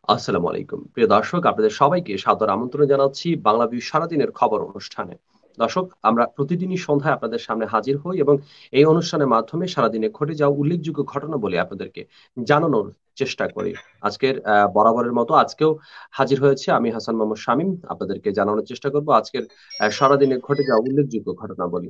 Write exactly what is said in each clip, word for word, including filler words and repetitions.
আসসালামু আলাইকুম। প্রিয় দর্শক, আপনাদের সবাইকে সাদর আমন্ত্রণ জানাচ্ছি বাংলাভিউ সারাদিনের খবর অনুষ্ঠানে। দর্শক, আমরা প্রতিদিনই সন্ধ্যায় আপনাদের সামনে হাজির হই এবং এই অনুষ্ঠানের মাধ্যমে সারাদিনে ঘটে যাওয়া উল্লেখযোগ্য ঘটনা বলে আপনাদেরকে জানানোর চেষ্টা করি। আজকের আ বরাবরের মতো আজকেও হাজির হয়েছি আমি হাসান মোহাম্মদ শামীম। আপনাদেরকে জানানোর চেষ্টা করব আজকের আ সারাদিনে ঘটে যাওয়া উল্লেখযোগ্য ঘটনাবলী।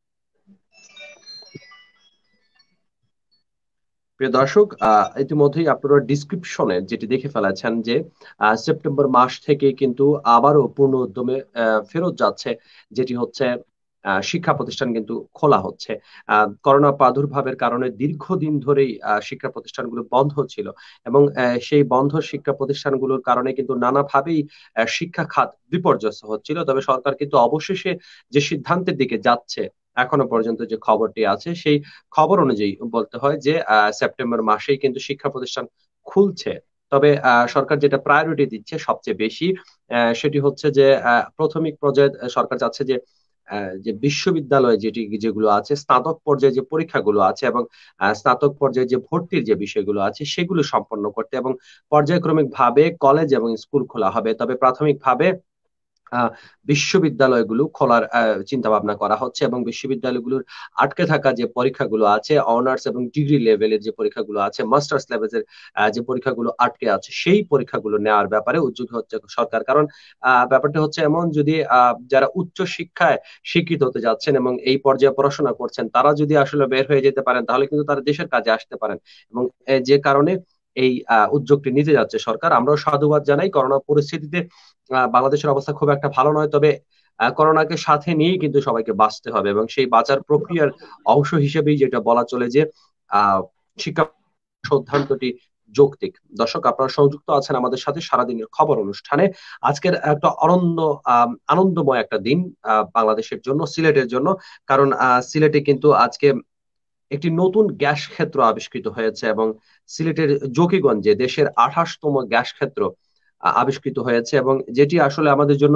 প্রিয় দর্শক, আ ইতিমধ্যেই আপনারা ডেসক্রিপশনে যেটি দেখে ফেলেছেন যে আ সেপ্টেম্বর মাস থেকে কিন্তু আবারও পূর্ণ উদ্যমে অ্যা ফেরত যাচ্ছে। যেটি হচ্ছে আ শিক্ষা প্রতিষ্ঠান কিন্তু খোলা হচ্ছে। আ করোনা প্রাদুর্ভাবের কারণে দীর্ঘদিন ধরেই আ শিক্ষা প্রতিষ্ঠানগুলো বন্ধ ছিল এবং অ্যা সেই বন্ধ শিক্ষা প্রতিষ্ঠানগুলোর কারণে কিন্তু নানাভাবেই অ্যা শিক্ষা খাত বিপর্যস্ত হচ্ছিল। তবে সরকার কিন্তু অবশেষে যে সিদ্ধান্তের দিকে যাচ্ছে, এখনো পর্যন্ত যে খবরটি আছে সেই খবর অনুযায়ী বলতে হয় যে আ সেপ্টেম্বর মাসেই কিন্তু শিক্ষা প্রতিষ্ঠান খুলছে। তবে আ সরকার যেটা প্রায়োরিটি দিচ্ছে সবচেয়ে বেশি অ্যা সেটি হচ্ছে যে আ প্রাথমিক পর্যায়ে আ সরকার চাচ্ছে যে আ যে বিশ্ববিদ্যালয়ে যেটি যেগুলো আছে, স্নাতক পর্যায়ে যে পরীক্ষাগুলো আছে এবং আ স্নাতক পর্যায়ে যে ভর্তির যে বিষয়গুলো আছে সেগুলো সম্পন্ন করতে এবং পর্যায়ক্রমিকভাবে কলেজ এবং স্কুল খোলা হবে। তবে প্রাথমিকভাবে আ বিশ্ববিদ্যালয়গুলো খোলার আ চিন্তাভাবনা করা হচ্ছে এবং বিশ্ববিদ্যালয়গুলোর আটকে থাকা যে পরীক্ষাগুলো আছে, অনার্স এবং ডিগ্রি লেভেলের যে পরীক্ষাগুলো আছে, মাস্টার্স লেভেলের আ যে পরীক্ষাগুলো আটকে আছে, সেই পরীক্ষাগুলো নেওয়ার ব্যাপারে উদ্যোগী হচ্ছে সরকার। কারণ আ ব্যাপারটা হচ্ছে এমন, যদি আ যারা উচ্চ শিক্ষায় শিক্ষিত হতে যাচ্ছেন এবং এই পর্যায়ে পড়াশোনা করছেন, তারা যদি আসলে বের হয়ে যেতে পারেন, তাহলে কিন্তু তারা দেশের কাজে আসতে পারেন এবং এ যে কারণে এই আ উদ্যোগটি নিতে যাচ্ছে সরকার। আমরাও সাধুবাদ জানাই। করোনা পরিস্থিতিতে আ বাংলাদেশের অবস্থা খুব একটা ভালো নয়। তবে আ করোনাকে সাথে নিয়েই কিন্তু সবাইকে বাঁচতে হবে এবং সেই বাঁচার প্রক্রিয়ার অংশ হিসেবেই যেটা বলা চলে যে আ শিক্ষা সিদ্ধান্তটি যৌক্তিক। দর্শক, আপনারা সংযুক্ত আছেন আমাদের সাথে সারাদিনের খবর অনুষ্ঠানে। আজকের একটা অনন্য আম আনন্দময় একটা দিন আ বাংলাদেশের জন্য, সিলেটের জন্য। কারণ আ সিলেটে কিন্তু আজকে একটি নতুন গ্যাস ক্ষেত্র আবিষ্কৃত হয়েছে এবং সিলেটের জকিগঞ্জে দেশের আটাশ তম গ্যাস ক্ষেত্র আ আবিষ্কৃত হয়েছে এবং যেটি আসলে আমাদের জন্য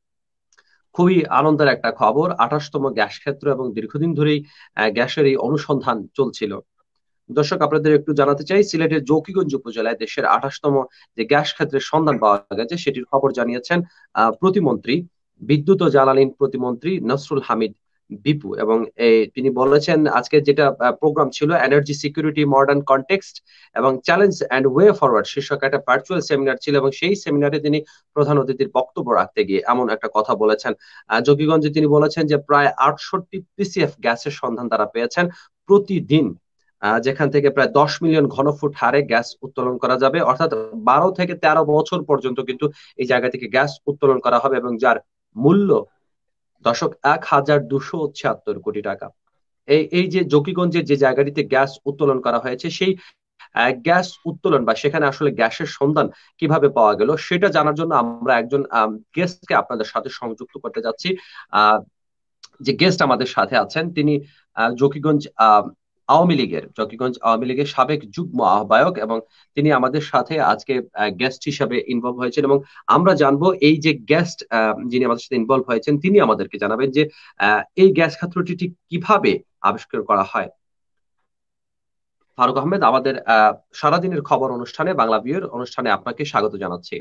খুবই আনন্দের একটা খবর। আটাশ তম গ্যাস ক্ষেত্র এবং দীর্ঘদিন ধরেই অ্যা গ্যাসের এই অনুসন্ধান চলছিল। দর্শক, আপনাদের একটু জানাতে চাই, সিলেটের জকিগঞ্জ উপজেলায় দেশের আটাশ তম যে গ্যাস ক্ষেত্রের সন্ধান পাওয়া গেছে সেটির খবর জানিয়েছেন আ প্রতিমন্ত্রী, বিদ্যুৎ ও জ্বালানি প্রতিমন্ত্রী নসরুল হামিদ বিপু এবং এ তিনি বলেছেন আজকে যেটা আ প্রোগ্রাম ছিল এনার্জি সিকিউরিটি মডার্ন কনটেক্সট এবং চ্যালেঞ্জ অ্যান্ড ওয়ে ফরওয়ার্ড শীর্ষক একটা ভার্চুয়াল সেমিনার ছিল এবং সেই সেমিনারে তিনি প্রধান অতিথির বক্তব্য রাখতে গিয়ে এমন একটা কথা বলেছেন। আ জকিগঞ্জে তিনি বলেছেন যে প্রায় আটষট্টি পিসিএফ গ্যাসের সন্ধান তারা পেয়েছেন প্রতিদিন। আ যেখান থেকে প্রায় দশ মিলিয়ন ঘনফুট হারে গ্যাস উত্তোলন করা যাবে। অর্থাৎ বারো থেকে তেরো বছর পর্যন্ত কিন্তু এই জায়গা থেকে গ্যাস উত্তোলন করা হবে এবং যার মূল্য দর্শক এক হাজার দুইশ ছিয়াত্তর কোটি টাকা। এই এই যে জকিগঞ্জের যে জায়গাটিতে গ্যাস উত্তোলন করা হয়েছে সেই আ গ্যাস উত্তোলন বা সেখানে আসলে গ্যাসের সন্ধান কিভাবে পাওয়া গেল সেটা জানার জন্য আমরা একজন আম গেস্টকে আপনাদের সাথে সংযুক্ত করতে যাচ্ছি। আ যে গেস্ট আমাদের সাথে আছেন তিনি আ জকিগঞ্জ আ আওয়ামী লীগের জকিগঞ্জ আওয়ামী লীগের সাবেক যুগ্ম আহ্বায়ক এবং তিনি আমাদের সাথে আজকে আ গেস্ট হিসাবে ইনভলভ হয়েছেন এবং আমরা জানবো এই যে গেস্ট আ যিনি আমাদের সাথে ইনভলভ হয়েছেন তিনি আমাদেরকে জানাবেন যে আ এই গ্যাস ক্ষেত্রটি ঠিক কিভাবে আবিষ্কার করা হয়। ফারুক আহমেদ, আমাদের আ সারাদিনের খবর অনুষ্ঠানে বাংলা বিউর অনুষ্ঠানে আপনাকে স্বাগত জানাচ্ছি।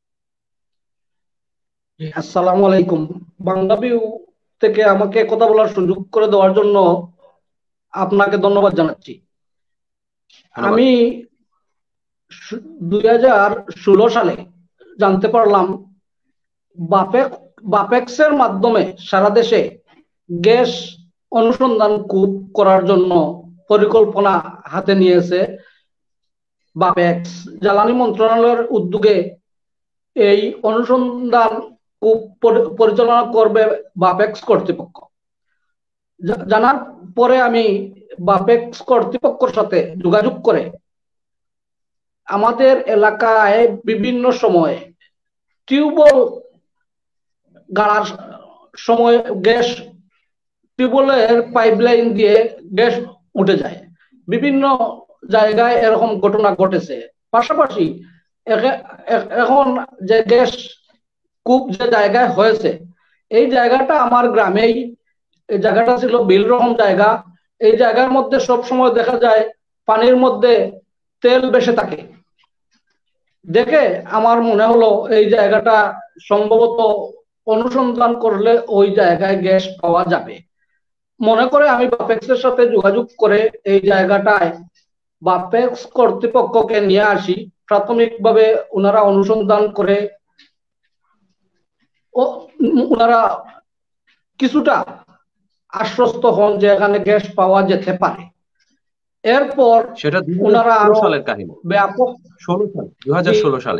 জি, আসসালামু আলাইকুম। বাংলাভিউ থেকে আমাকে কথা বলার সুযোগ করে দেওয়ার জন্য আপনাকে ধন্যবাদ জানাচ্ছি। ধন্যবাদ। আমি দুই হাজার ষোলো সালে জানতে পারলাম বাপেক বাপেক্সের মাধ্যমে সারা দেশে গ্যাস অনুসন্ধান কূপ করার জন্য পরিকল্পনা হাতে নিয়েছে বাপেক্স। জ্বালানি মন্ত্রণালয়ের উদ্যোগে এই অনুসন্ধান কূপ পরিচালনা করবে বাপেক্স কর্তৃপক্ষ। জানার পরে আমি বাপেক্স কর্তৃপক্ষের সাথে যোগাযোগ করে আমাদের এলাকায় বিভিন্ন সময়ে টিউবওয়েল গাড়ার সময় গ্যাস টিউবওয়েলের পাইপলাইন দিয়ে গ্যাস উঠে যায়, বিভিন্ন জায়গায় এরকম ঘটনা ঘটেছে। পাশাপাশি এখন যে গ্যাস কূপ যে জায়গায় হয়েছে এই জায়গাটা আমার গ্রামেই, এই জায়গাটা ছিল বিল রকম জায়গা। এই জায়গার মধ্যে সব সময় দেখা যায় পানির মধ্যে তেল ভেসে থাকে। দেখে আমার মনে হলো এই জায়গাটা সম্ভবত অনুসন্ধান করলে ওই জায়গায় গ্যাস পাওয়া যাবে। মনে করে আমি বাপেক্সের সাথে যোগাযোগ করে এই জায়গাটায় বাপেক্স কর্তৃপক্ষকে নিয়ে আসি। প্রাথমিকভাবে ওনারা অনুসন্ধান করে ও ওনারা কিছুটা আশ্বস্ত হন যে এখানে গ্যাস পাওয়া যেতে পারে। এরপর সেটা দুই ওনারা হাজার ষোলো আরো সালের কাহিনী, ব্যাপক ষোলো সাল দুই হাজার ষোলো সালে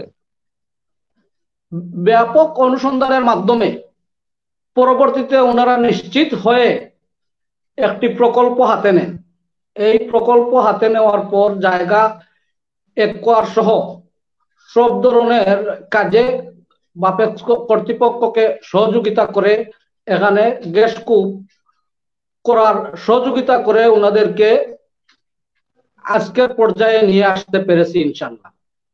ব্যাপক অনুসন্ধানের মাধ্যমে পরবর্তীতে ওনারা নিশ্চিত হয়ে একটি প্রকল্প হাতে নেন। এই প্রকল্প হাতে নেওয়ার পর জায়গা একোয়ার সহ সব ধরনের কাজে বাপেক্স কর্তৃপক্ষকে সহযোগিতা করে এখানে গ্যাস কূপ করার সহযোগিতা করে ওনাদেরকে আজকের পর্যায়ে নিয়ে আসতে পেরেছি ইনশাল্লাহ।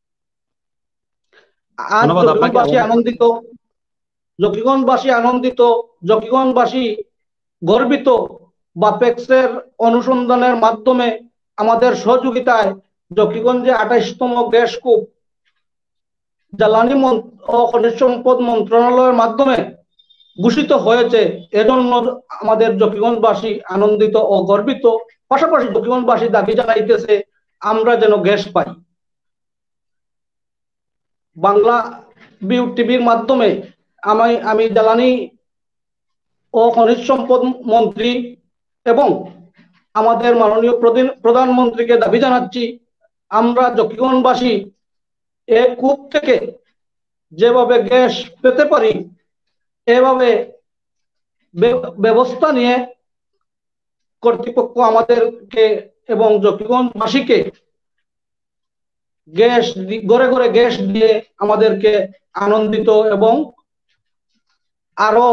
আজ জকিগঞ্জবাসী আনন্দিত, জকিগঞ্জবাসী আনন্দিত, জকিগঞ্জবাসী গর্বিত। বাপেক্সের অনুসন্ধানের মাধ্যমে আমাদের সহযোগিতায় জকিগঞ্জে আঠাইশতম গ্যাস কূপ জ্বালানি ও খনিজ সম্পদ মন্ত্রণালয়ের মাধ্যমে ঘোষিত হয়েছে। এজন্য আমাদের জকিগঞ্জবাসী আনন্দিত ও গর্বিত। পাশাপাশি জকিগঞ্জবাসী দাবি জানাইতেছে আমরা যেন গ্যাস পাই। বাংলা বিউ টিভির মাধ্যমে আমি আমি জ্বালানি ও খনিজ সম্পদ মন্ত্রী এবং আমাদের মাননীয় প্রধানমন্ত্রীকে দাবি জানাচ্ছি আমরা জকিগঞ্জবাসী এই কূপ থেকে যেভাবে গ্যাস পেতে পারি এভাবে ব্যবস্থা নিয়ে কর্তৃপক্ষ আমাদেরকে এবং জকিগঞ্জবাসীকে গ্যাস ঘরে ঘরে গ্যাস দিয়ে আমাদেরকে আনন্দিত এবং আরো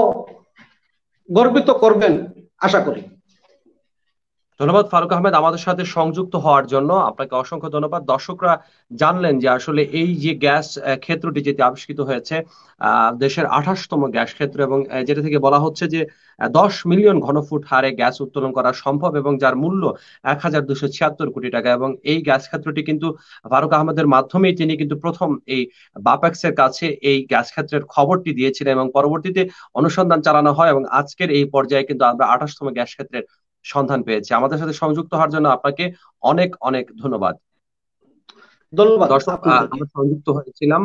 গর্বিত করবেন আশা করি। ধন্যবাদ ফারুক আহমেদ আমাদের সাথে সংযুক্ত হওয়ার জন্য। আপনাকে অসংখ্য ধন্যবাদ। দর্শকরা জানলেন যে আসলে এই যে গ্যাস ক্ষেত্রটি যেটি আবিষ্কৃত হয়েছে দেশের আঠাশতম গ্যাস ক্ষেত্র, এবং যেটা থেকে বলা হচ্ছে যে দশ মিলিয়ন ঘনফুট হারে গ্যাস উত্তোলন করা সম্ভব এবং যার মূল্য এক হাজার দুশো ছিয়াত্তর কোটি টাকা। এবং এই গ্যাস ক্ষেত্রটি কিন্তু ফারুক আহমেদের মাধ্যমেই তিনি কিন্তু প্রথম এই বাপেক্সের কাছে এই গ্যাস ক্ষেত্রের খবরটি দিয়েছিলেন এবং পরবর্তীতে অনুসন্ধান চালানো হয় এবং আজকের এই পর্যায়ে কিন্তু আমরা আঠাশতম গ্যাস ক্ষেত্রের সন্ধান পেয়েছি। আমাদের সাথে সংযুক্ত হওয়ার জন্য আপনাকে অনেক অনেক ধন্যবাদ। ধন্যবাদ। দর্শক, আমরা সংযুক্ত হয়েছিলাম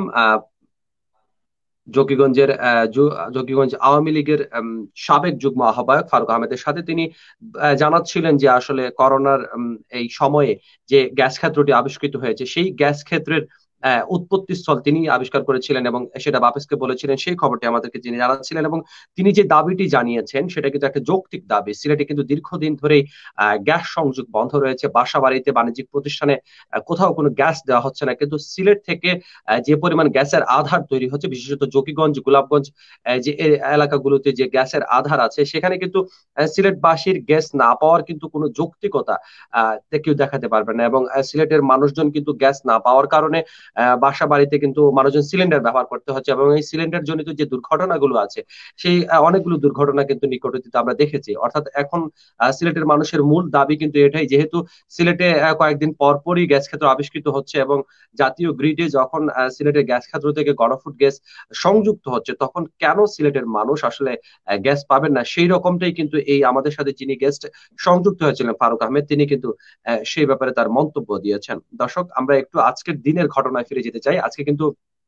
জকিগঞ্জের জকিগঞ্জ আওয়ামী লীগের সাবেক যুগ্ম আহ্বায়ক ফারুক আহমেদের সাথে। তিনি জানাচ্ছিলেন যে আসলে করোনার এই সময়ে যে গ্যাস ক্ষেত্রটি আবিষ্কৃত হয়েছে সেই গ্যাস ক্ষেত্রের উৎপত্তি স্থল তিনি আবিষ্কার করেছিলেন এবং সেটা বাপেক্সকে বলেছিলেন, সেই খবরটি আমাদেরকে তিনি জানাচ্ছিলেন। এবং তিনি যে দাবিটি জানিয়েছেন সেটা কিন্তু একটা যৌক্তিক দাবি। সিলেটে কিন্তু দীর্ঘদিন ধরেই গ্যাস সংযোগ বন্ধ রয়েছে, বাসা বাড়িতে, বাণিজ্যিক প্রতিষ্ঠানে কোথাও কোনো গ্যাস দেওয়া হচ্ছে না। কিন্তু সিলেট থেকে যে পরিমাণ গ্যাসের আধার তৈরি হচ্ছে, বিশেষত জকিগঞ্জ, গোলাপগঞ্জ যে এলাকাগুলোতে যে গ্যাসের আধার আছে, সেখানে কিন্তু সিলেটবাসীর গ্যাস না পাওয়ার কিন্তু কোনো যৌক্তিকতা কেউ দেখাতে পারবে না। এবং সিলেটের মানুষজন কিন্তু গ্যাস না পাওয়ার কারণে বাসা বাড়িতে কিন্তু মানুষজন সিলিন্ডার ব্যবহার করতে হচ্ছে এবং এই সিলিন্ডার জনিত যে দুর্ঘটনাগুলো আছে সেই অনেকগুলো দুর্ঘটনা কিন্তু নিকটতীতে আমরা দেখেছি। অর্থাৎ এখন সিলেটের মানুষের মূল দাবি কিন্তু এটাই, যেহেতু সিলেটে কয়েকদিন পর পরই গ্যাস ক্ষেত্র আবিষ্কৃত হচ্ছে এবং জাতীয় গ্রিডে যখন সিলেটের গ্যাস ক্ষেত্র থেকে ঘনফুট গ্যাস সংযুক্ত হচ্ছে, তখন কেন সিলেটের মানুষ আসলে গ্যাস পাবেন না? সেই রকমটাই কিন্তু এই আমাদের সাথে যিনি গেস্ট সংযুক্ত হয়েছিলেন ফারুক আহমেদ, তিনি কিন্তু সেই ব্যাপারে তার মন্তব্য দিয়েছেন। দর্শক, আমরা একটু আজকের দিনের ঘটনায় ফিরে যেতে চাই। আজকে কিন্তু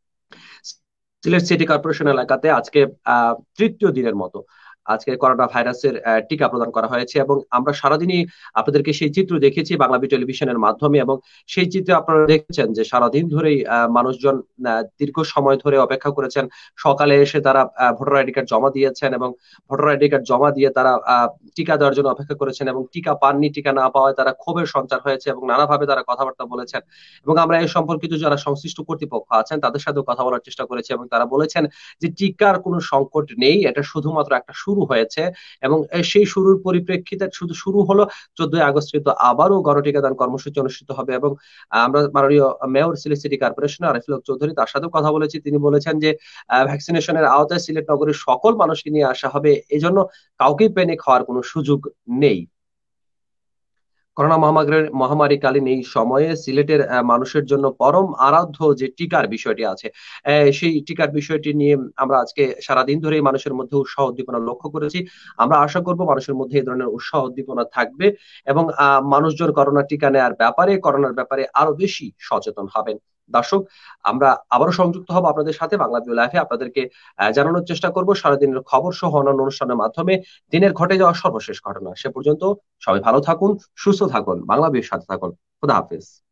সিলেট সিটি কর্পোরেশন এলাকাতে আজকে আহ তৃতীয় দিনের মতো আজকে করোনা ভাইরাসের টিকা প্রদান করা হয়েছে এবং আমরা সারাদিনই আপনাদেরকে সেই চিত্র দেখেছি বাংলাবি টেলিভিশনের মাধ্যমে। এবং সেই চিত্রে আপনারা দেখছেন যে সারাদিন ধরেই মানুষজন দীর্ঘ সময় ধরে অপেক্ষা করেছেন। সকালে এসে তারা ভোটার আইডি কার্ড জমা দিয়েছেন এবং ভোটার আইডি কার্ড জমা দিয়ে তারা টিকা দেওয়ার জন্য অপেক্ষা করেছেন এবং টিকা পাননি। টিকা না পাওয়ায় তারা ক্ষোভের সঞ্চার হয়েছে এবং নানাভাবে তারা কথাবার্তা বলেছেন। এবং আমরা এই সম্পর্কিত যারা সংশ্লিষ্ট কর্তৃপক্ষ আছেন তাদের সাথেও কথা বলার চেষ্টা করেছি এবং তারা বলেছেন যে টিকার কোনো সংকট নেই, এটা শুধুমাত্র একটা শুরু হয়েছে এবং সেই শুরুর পরিপ্রেক্ষিতে শুধু শুরু হলো। চোদ্দই আগস্ট কিন্তু আবারও গণটিকাদান কর্মসূচি অনুষ্ঠিত হবে এবং আমরা মাননীয় mayor Sylhet city corporation Ariful Haque Chowdhury, তার সাথেও কথা বলেছি। তিনি বলেছেন যে ভ্যাকসিনেশনের আওতায় সিলেট নগরীর সকল মানুষকে নিয়ে আসা হবে, এজন্য কাউকেই প্যানিক হওয়ার কোনো সুযোগ নেই। করোনা মহামারীর মহামারীকালীন এই সময়ে সিলেটের আহ, মানুষের জন্য পরম আরাধ্য যে টিকার বিষয়টি আছে, আহ, সেই টিকার বিষয়টি নিয়ে আমরা আজকে সারাদিন ধরে মানুষের মধ্যে উৎসাহ উদ্দীপনা লক্ষ্য করেছি। আমরা আশা করব মানুষের মধ্যে এই ধরনের উৎসাহ উদ্দীপনা থাকবে এবং আহ, মানুষজন করোনা টিকা নেওয়ার ব্যাপারে, করোনার ব্যাপারে আরো বেশি সচেতন হবেন। দর্শক, আমরা আবারও সংযুক্ত হব আপনাদের সাথে বাংলা ভিউ লাইভে। আপনাদেরকে আহ, জানানোর চেষ্টা করব সারাদিনের খবর সহ অন্যান্য অনুষ্ঠানের মাধ্যমে দিনের ঘটে যাওয়া সর্বশেষ ঘটনা। সে পর্যন্ত সবাই ভালো থাকুন, সুস্থ থাকুন, বাংলা ভিউর সাথে থাকুন। খুদা হাফেজ।